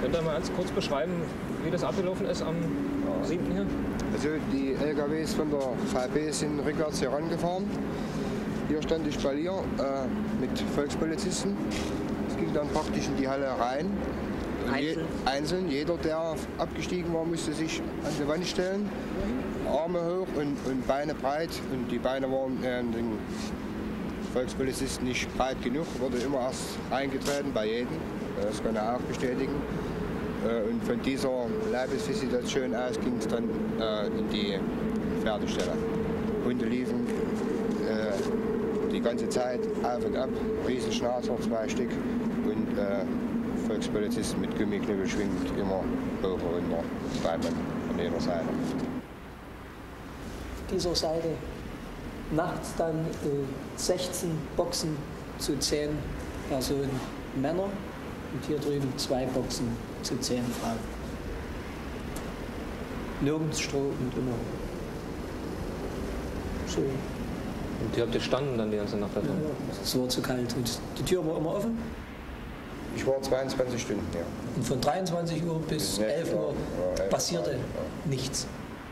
Könnt ihr mal ganz kurz beschreiben, wie das abgelaufen ist am siebten hier? Also die L K Ws von der V B sind rückwärts hier rangefahren. Hier stand die Spalier äh, mit Volkspolizisten. Es ging dann praktisch in die Halle rein. Einzeln? Je, einzeln. Jeder, der abgestiegen war, musste sich an die Wand stellen. Arme hoch und, und Beine breit. Und die Beine waren äh, den Volkspolizisten nicht breit genug. Wurde immer erst eingetreten bei jedem. Das kann er auch bestätigen. Äh, und von dieser Leibesvisitation aus ging es dann äh, in die Pferdestelle. Hunde liefen äh, die ganze Zeit auf und ab. Riesenschnauzer, zwei Stück. Und äh, Volkspolizisten mit Gummiknüppel schwingend immer hoch und runter. Zwei Mann von jeder Seite. Dieser Seite nachts dann äh, sechzehn Boxen zu zehn Personen Männer und hier drüben zwei Boxen zu zehn Frauen. Nirgends Stroh und immer so. Und ihr habt gestanden dann die ganze Nacht da drin? Ja, es war zu kalt und die Tür war immer offen. Ich war zweiundzwanzig Stunden, ja. Und von dreiundzwanzig Uhr bis elf Uhr passierte nichts.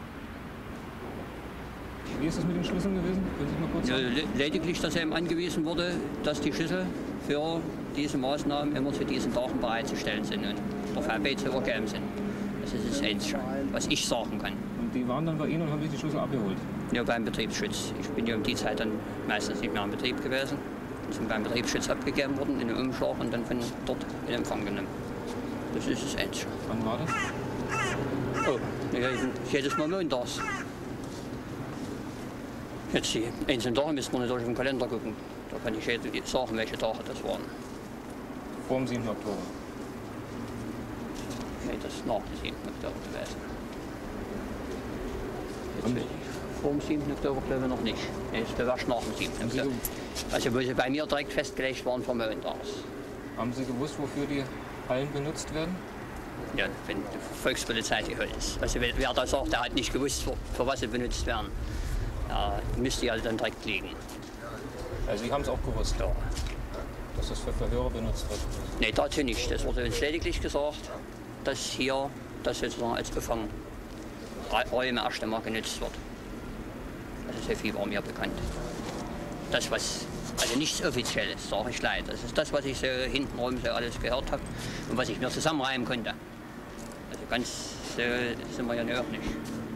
Wie ist das mit den Schlüsseln gewesen? Können Sie mal kurz sagen? Ja, lediglich, dass ihm angewiesen wurde, dass die Schlüssel für diese Maßnahmen immer zu diesen Tagen bereitzustellen sind und der V B zu übergeben sind. Das ist das Einzige, was ich sagen kann. Und die waren dann bei Ihnen und haben sich die Schlüssel abgeholt? Ja, beim Betriebsschutz. Ich bin ja um die Zeit dann meistens nicht mehr im Betrieb gewesen. Sind beim Betriebsschutz abgegeben worden in den Umschlag und dann von dort in Empfang genommen. Das ist das Einzige. Wann war das? Oh, ja, jedes Mal montags. Jetzt die einzelnen Tage müssen wir natürlich im Kalender gucken. Da kann ich sagen, welche Tage das waren. Vor dem siebten Oktober? Nein, das ist nach dem siebten Oktober gewesen. Jetzt vor dem siebten Oktober glaube ich noch nicht. Nee, das war erst nach dem siebten Oktober. Also wo sie bei mir direkt festgelegt waren vom montags. Haben Sie gewusst, wofür die Hallen benutzt werden? Ja, wenn die Volkspolizei die Hölle ist. Also wer da sagt, der hat nicht gewusst, für, für was sie benutzt werden. Ja, müsste ja dann direkt liegen. Also Sie haben es auch gewusst, ja, dass das für Verhöre benutzt wird? Nein, dazu nicht. Das wurde uns lediglich gesagt, dass hier das sozusagen als Auffangräume erst einmal genutzt wird. Also so viel war mir bekannt. Das, was, also nichts Offizielles, sage ich leid. Das ist das, was ich so hintenrum so alles gehört habe und was ich mir zusammenreimen konnte. Also ganz so sind wir ja auch nicht.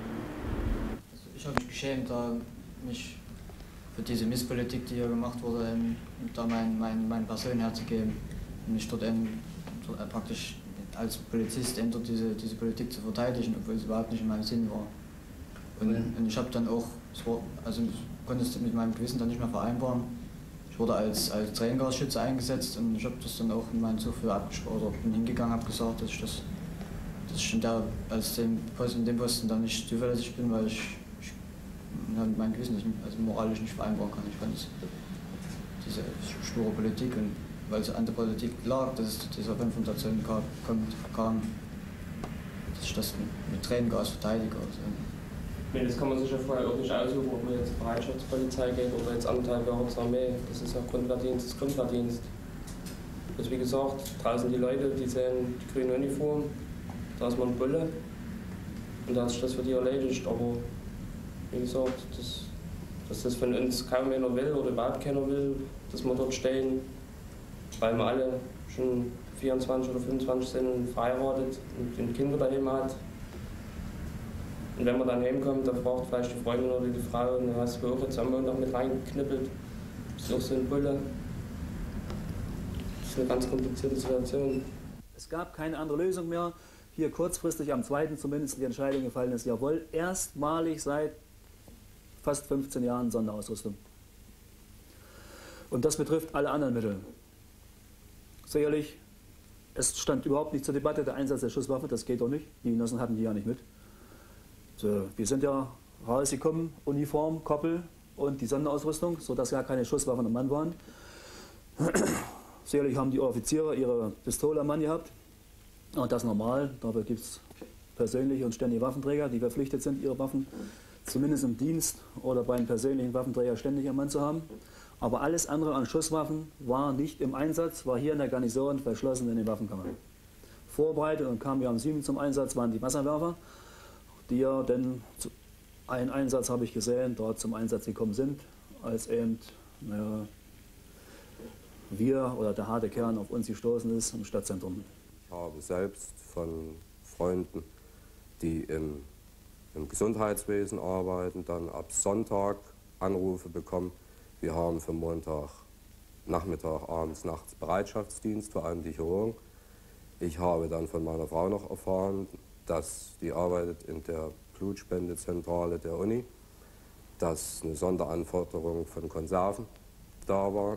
Ich habe mich geschämt, da mich für diese Misspolitik, die hier gemacht wurde, ähm, da mein, mein, meine Person herzugeben und mich dort, ähm, dort äh, praktisch als Polizist ähm, dort diese, diese Politik zu verteidigen, obwohl es überhaupt nicht in meinem Sinn war. Und, mhm. und ich habe dann auch, also ich konnte es mit meinem Gewissen dann nicht mehr vereinbaren. Ich wurde als, als Tränengasschütze eingesetzt und ich habe das dann auch in meinen Zuführer abgesprochen, oder bin hingegangen, habe gesagt, dass ich das, dass ich in, der, als dem Posten, in dem Posten dann nicht zuverlässig bin, weil ich Ja, mein Gewissen nicht, also moralisch nicht vereinbaren kann. Ich fand es, diese sture Politik, und weil es an der Politik lag, dass es zu dieser Konfrontation kam, kam, dass ich das mit, mit Tränengas verteidige. Also. Nee, das kann man sich ja vorher auch nicht aussuchen, ob man jetzt Bereitschaftspolizei geht oder jetzt anderthalb Jahre zur Armee. Das ist ja Grundwehrdienst, das ist Grundwehrdienst. Also wie gesagt, draußen die Leute, die sehen die grüne Uniform, da ist man ein Bulle und da hat sich das für die erledigt, aber wie gesagt, dass, dass das von uns kaum einer will oder überhaupt keiner will, dass wir dort stehen, weil wir alle schon vierundzwanzig oder fünfundzwanzig sind und verheiratet und Kinder daheim hat. Und wenn man dann heimkommt, dann fragt vielleicht die Freundin oder die Frau, und hast du auch jetzt am Montag mit reingeknippelt, das ist auch so ein Bulle. Das ist eine ganz komplizierte Situation. Es gab keine andere Lösung mehr. Hier kurzfristig am zweiten zumindest die Entscheidung gefallen ist, jawohl, erstmalig seit fast fünfzehn Jahren Sonderausrüstung. Und das betrifft alle anderen Mittel. Sicherlich, es stand überhaupt nicht zur Debatte der Einsatz der Schusswaffe, das geht doch nicht. Die Genossen hatten die ja nicht mit. So, wir sind ja rausgekommen, Uniform, Koppel und die Sonderausrüstung, sodass ja keine Schusswaffen am Mann waren. Sicherlich haben die Offiziere ihre Pistole am Mann gehabt. Und das ist normal, dafür gibt es persönliche und ständige Waffenträger, die verpflichtet sind, ihre Waffen zumindest im Dienst oder beim persönlichen Waffenträger ständig am Mann zu haben. Aber alles andere an Schusswaffen war nicht im Einsatz, war hier in der Garnison verschlossen in den Waffenkammern. vorbereitet und kamen wir am siebten zum Einsatz, waren die Wasserwerfer, die ja dann, einen Einsatz habe ich gesehen, dort zum Einsatz gekommen sind, als eben naja, wir oder der harte Kern auf uns gestoßen ist im Stadtzentrum. Ich habe selbst von Freunden, die im, im Gesundheitswesen arbeiten, dann ab Sonntag Anrufe bekommen. Wir haben für Montag, Nachmittag, abends, nachts Bereitschaftsdienst, vor allem die Chirurgen. Ich habe dann von meiner Frau noch erfahren, dass die arbeitet in der Blutspendezentrale der Uni, dass eine Sonderanforderung von Konserven da war.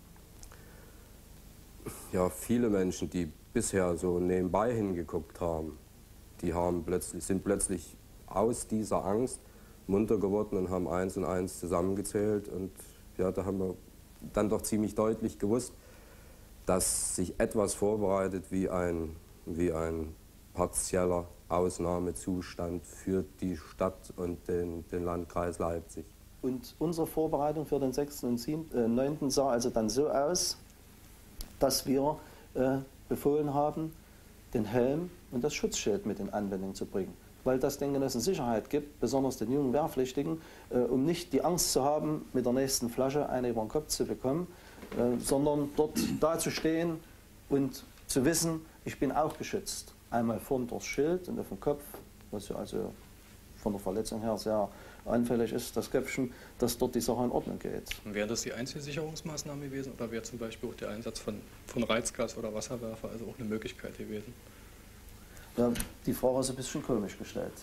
Ja, viele Menschen, die bisher so nebenbei hingeguckt haben, die haben plötzlich, sind plötzlich aus dieser Angst munter geworden und haben eins und eins zusammengezählt. Und ja, da haben wir dann doch ziemlich deutlich gewusst, dass sich etwas vorbereitet wie ein, wie ein partieller Ausnahmezustand für die Stadt und den, den Landkreis Leipzig. Und unsere Vorbereitung für den sechsten und siebten, äh, neunten sah also dann so aus, dass wir äh, befohlen haben, den Helm und das Schutzschild mit in Anwendung zu bringen. Weil das den Genossen Sicherheit gibt, besonders den jungen Wehrpflichtigen, äh, um nicht die Angst zu haben, mit der nächsten Flasche eine über den Kopf zu bekommen, äh, sondern dort dazustehen und zu wissen, ich bin auch geschützt. Einmal vorn durchs Schild und auf dem Kopf, was ja also von der Verletzung her sehr anfällig ist, das Köpfchen, dass dort die Sache in Ordnung geht. Wäre das die einzige Sicherungsmaßnahme gewesen oder wäre zum Beispiel auch der Einsatz von, von Reizgas oder Wasserwerfer also auch eine Möglichkeit gewesen? Ja, die Frage ist ein bisschen komisch gestellt.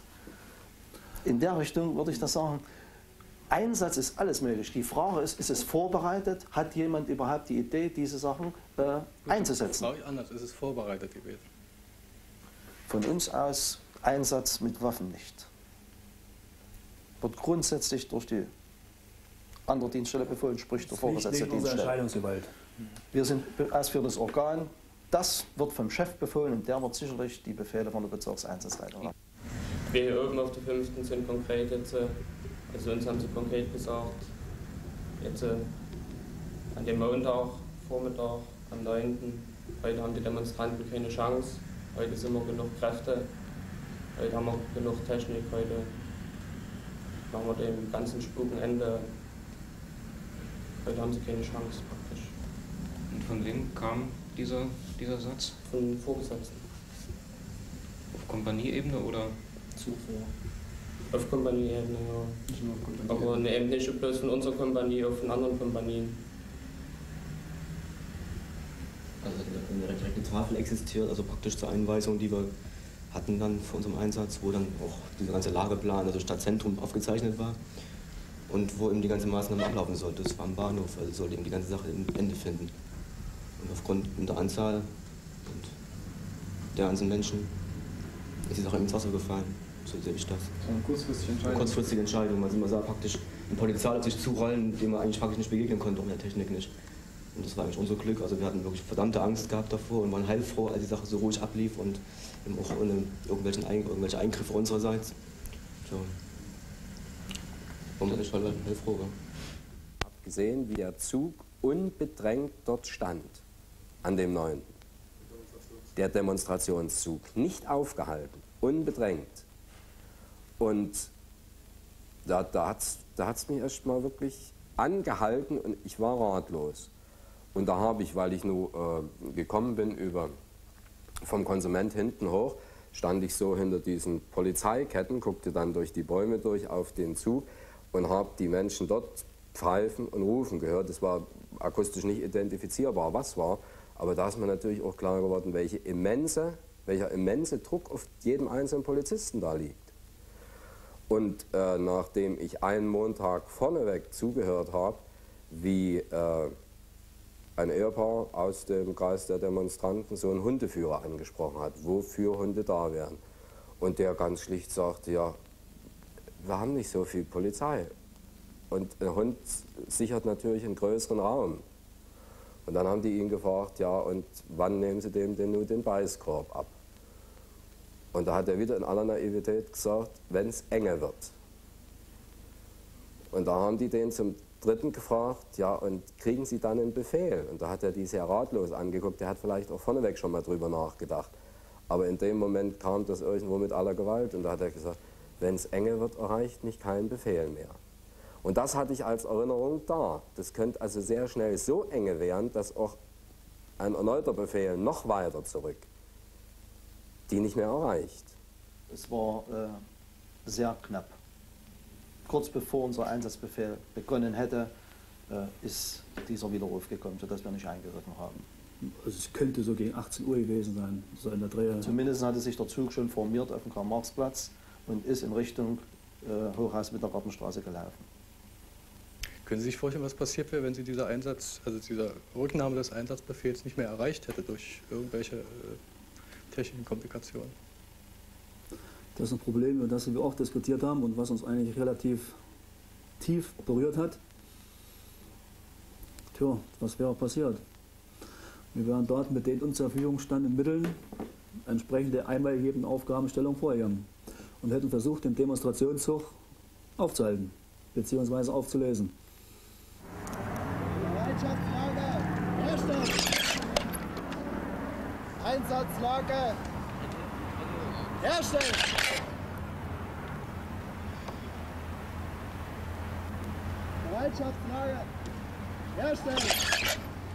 In der Richtung würde ich das sagen, Einsatz ist alles möglich. Die Frage ist, ist es vorbereitet? Hat jemand überhaupt die Idee, diese Sachen äh, einzusetzen? Frage anders, ist es vorbereitet gewesen? Von uns aus Einsatz mit Waffen nicht. Wird grundsätzlich durch die andere Dienststelle befohlen, sprich der Vorgesetzte Dienststelle. Entscheidungsgewalt. Wir sind ausführendes Organ. Das wird vom Chef befohlen und der wird sicherlich die Befehle von der Bezirkseinsatzleitung haben. Wir hier oben auf der fünften sind konkret jetzt, also uns haben sie konkret gesagt, jetzt an dem Montag, Vormittag, am neunten Heute haben die Demonstranten keine Chance, heute sind wir genug Kräfte, heute haben wir genug Technik, heute machen wir dem ganzen Spuk ein Ende. Heute haben sie keine Chance praktisch. Und von wem kam dieser, dieser Satz? Von Vorgesetzten. Auf Kompanieebene oder? Zuvor. Auf Kompanieebene, ja. Nicht nur auf Kompanie. Aber ne, eben nicht bloß von unserer Kompanie, auch von anderen Kompanien. Also eine direkte Tafel existiert, also praktisch zur Einweisung, die wir hatten dann für unseren Einsatz, wo dann auch dieser ganze Lageplan, also Stadtzentrum aufgezeichnet war und wo eben die ganze Maßnahme ablaufen sollte. Das war am Bahnhof, also sollte eben die ganze Sache ein Ende finden. Und aufgrund der Anzahl und der ganzen Menschen ist die Sache ins Wasser gefallen. So sehe ich das. Eine kurzfristige Entscheidung. Eine kurzfristige Entscheidung. Also man sah praktisch einen Polizei auf sich zurollen, dem man eigentlich praktisch nicht begegnen konnte, auch in der Technik nicht. Und das war eigentlich unser Glück. Also wir hatten wirklich verdammte Angst gehabt davor und waren heilfroh, als die Sache so ruhig ablief und eben auch ohne irgendwelchen Ein irgendwelche Eingriffe unsererseits. So. Und ich war heilfroh. Ja. Ich habe gesehen, wie der Zug unbedrängt dort stand, an dem neunten Der Demonstrationszug. Nicht aufgehalten, unbedrängt. Und da, da hat es da hat's mich erst mal wirklich angehalten und ich war ratlos. Und da habe ich, weil ich nur äh, gekommen bin über, vom Konsument hinten hoch, stand ich so hinter diesen Polizeiketten, guckte dann durch die Bäume durch auf den Zug und habe die Menschen dort pfeifen und rufen gehört. Das war akustisch nicht identifizierbar, was war. Aber da ist mir natürlich auch klar geworden, welche immense, welcher immense Druck auf jedem einzelnen Polizisten da liegt. Und äh, nachdem ich einen Montag vorneweg zugehört habe, wie äh, ein Ehepaar aus dem Kreis der Demonstranten so einen Hundeführer angesprochen hat, wofür Hunde da wären. Und der ganz schlicht sagte, ja, wir haben nicht so viel Polizei. Und ein Hund sichert natürlich einen größeren Raum. Und dann haben die ihn gefragt, ja, und wann nehmen Sie dem denn nur den Beißkorb ab? Und da hat er wieder in aller Naivität gesagt, wenn es enge wird. Und da haben die den zum Dritten gefragt, ja, und kriegen Sie dann einen Befehl? Und da hat er die sehr ratlos angeguckt, der hat vielleicht auch vorneweg schon mal drüber nachgedacht. Aber in dem Moment kam das irgendwo mit aller Gewalt und da hat er gesagt, wenn es enge wird, erreicht mich kein Befehl mehr. Und das hatte ich als Erinnerung da. Das könnte also sehr schnell so enge werden, dass auch ein erneuter Befehl noch weiter zurück die nicht mehr erreicht. Es war äh, sehr knapp. Kurz bevor unser Einsatzbefehl begonnen hätte, äh, ist dieser Widerruf gekommen, sodass wir nicht eingegriffen haben. Also es könnte so gegen achtzehn Uhr gewesen sein, so in der Drehe. Zumindest hatte sich der Zug schon formiert auf dem Karl-Marx-Platz und ist in Richtung äh, Hochhaus-Mittergartenstraße gelaufen. Können Sie sich vorstellen, was passiert wäre, wenn Sie dieser Einsatz, also dieser Rücknahme des Einsatzbefehls nicht mehr erreicht hätte durch irgendwelche äh, technischen Komplikationen? Das ist ein Problem, über das wir auch diskutiert haben und was uns eigentlich relativ tief berührt hat. Tja, was wäre passiert? Wir wären dort mit den uns zur Verfügung stehenden Mitteln entsprechend der einmal gegebenen Aufgabenstellung vorgegangen und hätten versucht, den Demonstrationszug aufzuhalten bzw. aufzulösen. Bereitschaftslage, Herstellung! Einsatzlage, herstellen! Bereitschaftslage, herstellen!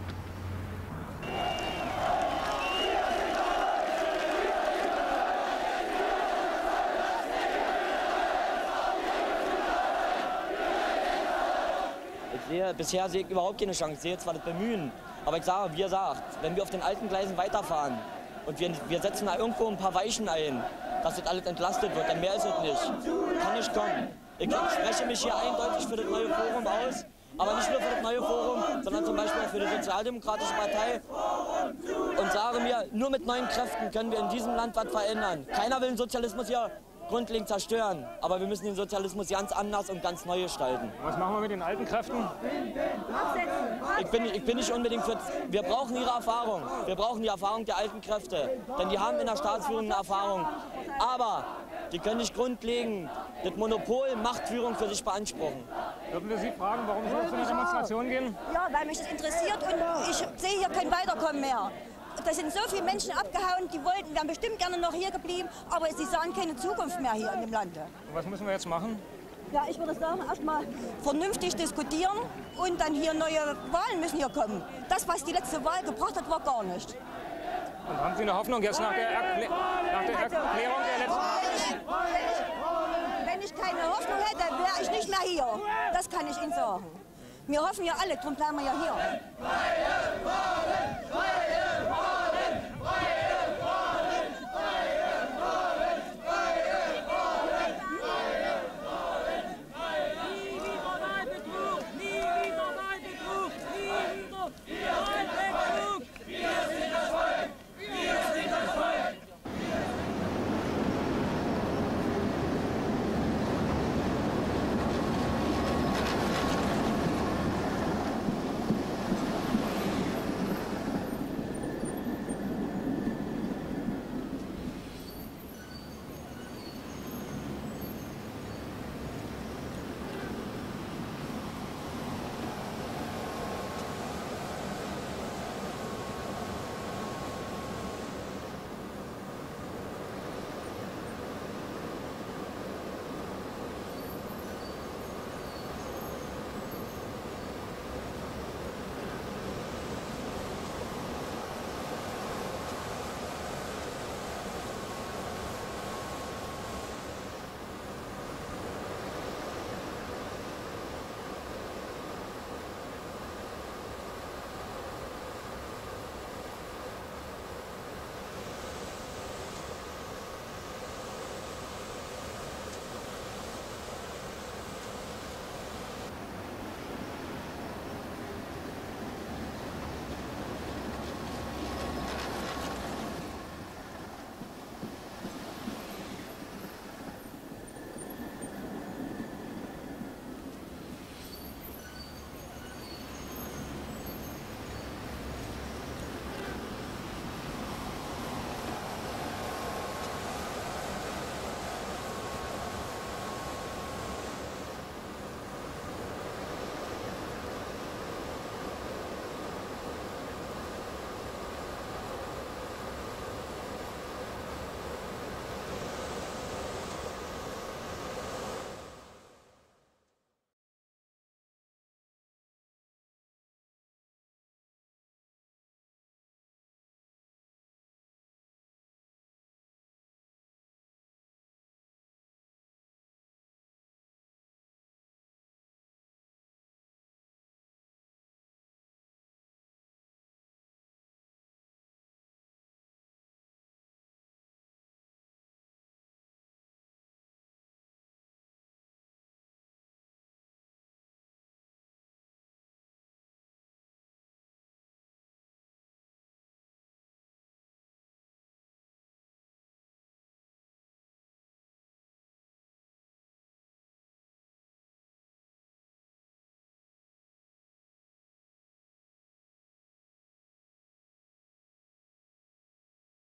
Ich sehe, bisher sehe ich überhaupt keine Chance. Ich sehe zwar das Bemühen, aber ich sage, wie gesagt, wenn wir auf den alten Gleisen weiterfahren und wir, wir setzen da irgendwo ein paar Weichen ein, dass das alles entlastet wird, dann mehr ist es nicht. Kann nicht kommen. Ich spreche mich hier eindeutig für das neue Forum aus, aber nicht nur für das neue Forum, sondern zum Beispiel auch für die Sozialdemokratische Partei und sage mir, nur mit neuen Kräften können wir in diesem Land was verändern. Keiner will den Sozialismus hier grundlegend zerstören, aber wir müssen den Sozialismus ganz anders und ganz neu gestalten. Was machen wir mit den alten Kräften? Ich bin, ich bin nicht unbedingt für... Wir brauchen ihre Erfahrung. Wir brauchen die Erfahrung der alten Kräfte, denn die haben in der Staatsführung eine Erfahrung. Aber die können nicht grundlegend das Monopol Machtführung für sich beanspruchen. Würden wir Sie fragen, warum Sie zu einer Demonstration gehen? Ja, weil mich das interessiert und ich sehe hier kein Weiterkommen mehr. Da sind so viele Menschen abgehauen, die wollten, wären bestimmt gerne noch hier geblieben, aber sie sahen keine Zukunft mehr hier in dem Lande. Und was müssen wir jetzt machen? Ja, ich würde sagen, erstmal vernünftig diskutieren und dann hier neue Wahlen müssen hier kommen. Das, was die letzte Wahl gebracht hat, war gar nicht. Und haben Sie eine Hoffnung jetzt nach der, Erklä nach der Also, Erklärung der letzten Wahl? Wenn ich keine Hoffnung hätte, wäre ich nicht mehr hier. Das kann ich Ihnen sagen. Wir hoffen ja alle, darum bleiben wir ja hier.